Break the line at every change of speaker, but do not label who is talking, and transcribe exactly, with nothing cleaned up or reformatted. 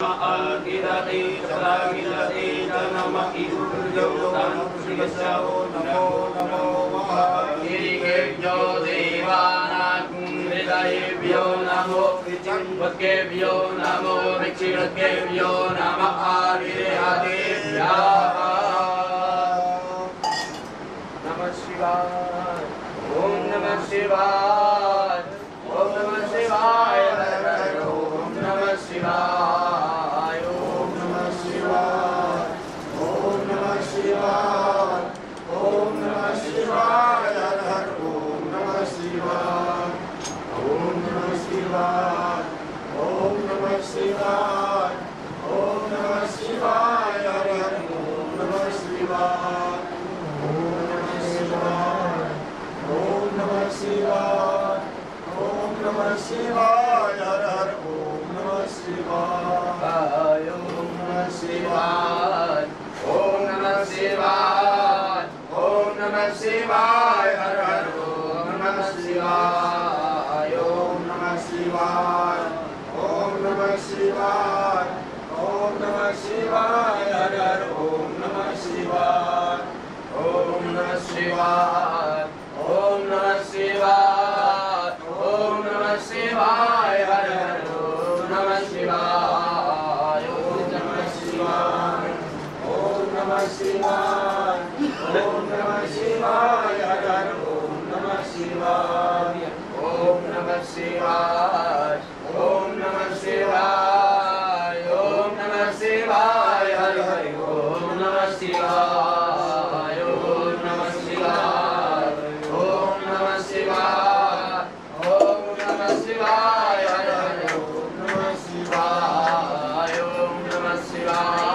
Agirati Sagirati Nama Iduryodan Srigasao Namo Namo Irikebyo Devana Kundridayebyo Namo Vichimvatkebyo Namo Vichirakebyo Nama Arirehadebya Namah Shivaya Om Namah Shivaya Om Namah Shivaya Om Namah Shivaya Shiva.